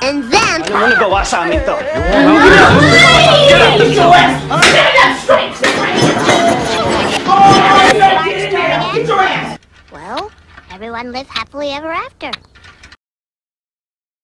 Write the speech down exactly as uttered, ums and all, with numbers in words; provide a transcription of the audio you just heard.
And then... Ano mo nagawa sa amin to? Get up! Stand up straight! Oh, Well, everyone lives happily ever after.